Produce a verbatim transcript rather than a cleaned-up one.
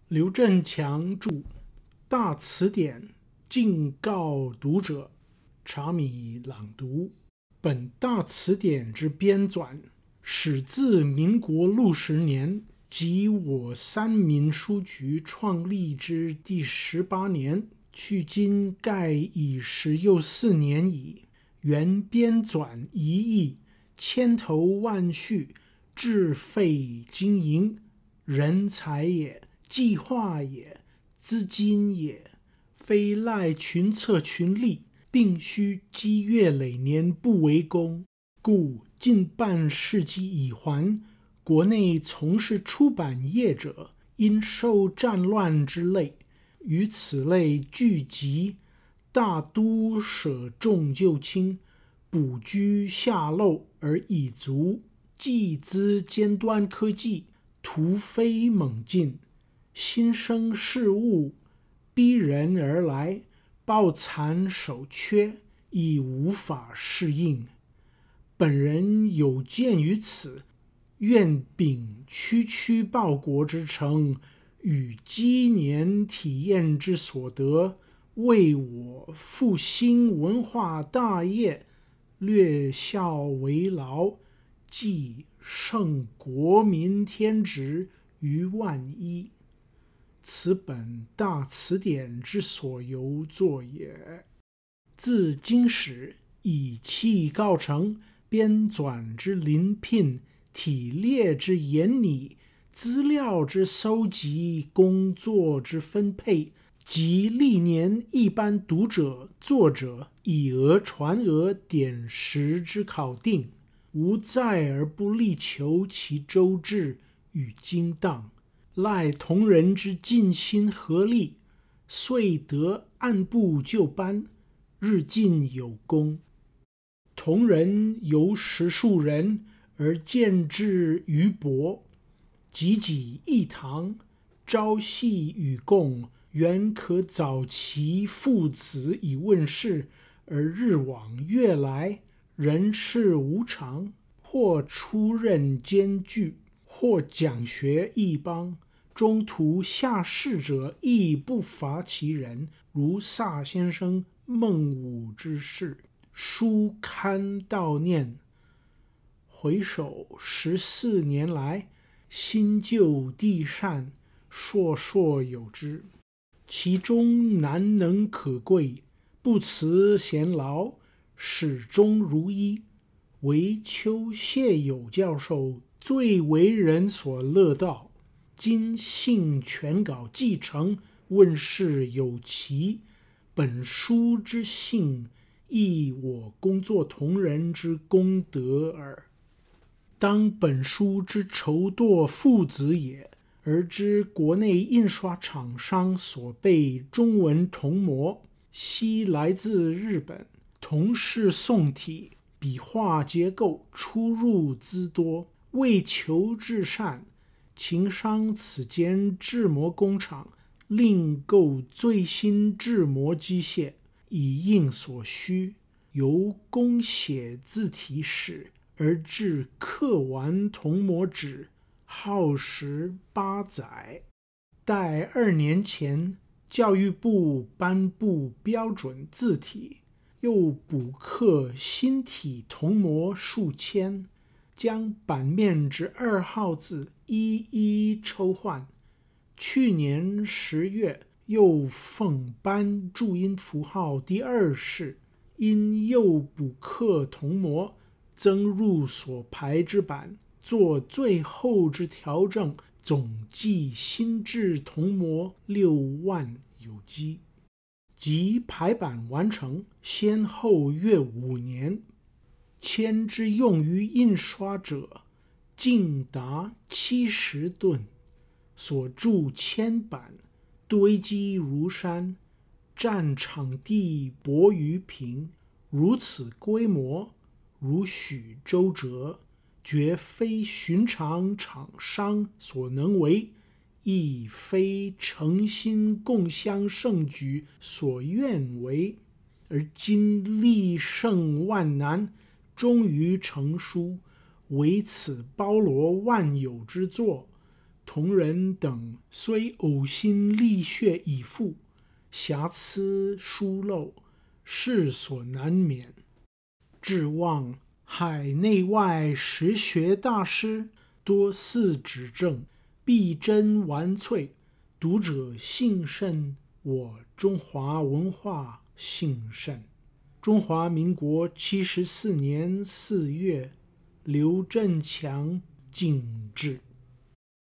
刘振强著《大词典》，敬告读者。查米朗读。本大词典之编纂，始自民国六十年，即我三民书局创立之第十八年，距今盖已十又四年矣。原编纂一役，千头万绪，志费经营，人才也，计划也，资金也，非赖群策群力，并须积月累年不为功。故近半世纪已还，国内从事出版业者，因受战乱之累，于此类聚集，大都舍重就轻，补居下漏而已足，技资尖端科技，突飞猛进，新生事物逼人而来，抱残守缺，已无法适应。本人有鉴于此，愿秉区区报国之诚，与积年体验之所得，为我复兴文化大业略效为劳，寄圣国民天职于万一。此本大词典之所由作也。自经史以期告成，编纂之临聘，体列之严拟，资料之搜集，工作之分配，及历年一般读者作者以讹传讹典实之考定，无在而不力求其周至与精当，赖同仁之尽心合力，遂得按部就班，日进有功。同仁由十数人而见至余博，济济一堂，朝夕与共，原可早其父子以问世，而日往月来，人事无常，或出任艰巨，或讲学异邦，中途下士者亦不乏其人，如萨先生、孟武之士。书刊悼念。回首十四年来，新旧地善，烁烁有之，其中难能可贵，不辞闲劳，始终如一，唯邱谢友教授最为人所乐道。今幸全稿继承，问世有期，本书之幸，亦我工作同仁之功德耳。当本书之筹舵父子也，而知国内印刷厂商所备中文铜模，悉来自日本，铜式宋体，笔画结构出入资多，为求至善，情商此间制模工厂，另购最新制模机械，以应所需，由工写字体史而至刻完铜模纸，耗时八载。待二年前，教育部颁布标准字体，又补刻新体铜模数千，将版面之二号字一一抽换。去年十月，又奉颁注音符号第二式，因又补刻铜模，增入所排之版，做最后之调整，总计新制铜模六万有机。即排版完成，先后约五年。铅之用于印刷者，竟达七十吨。所铸铅板，堆积如山，占场地薄于平，如此规模，如许周折，绝非寻常厂商所能为，亦非诚心共襄盛举所愿为。而今历胜万难，终于成书，为此包罗万有之作， 同仁等虽呕心沥血以赴，瑕疵疏漏，世所难免。至望海内外实学大师多肆指正，必真完萃，读者幸甚，我中华文化幸甚。中华民国七十四年四月，刘振强敬制。